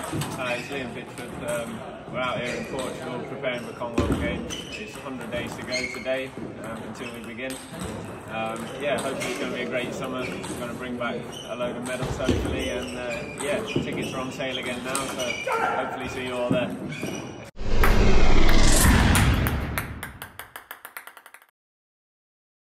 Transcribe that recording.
It's Liam Pitchford. We're out here in Portugal preparing for Commonwealth Games. It's 100 days to go today until we begin. Yeah, hopefully it's going to be a great summer. We're going to bring back a load of medals hopefully, and yeah, tickets are on sale again now, so hopefully see you all there.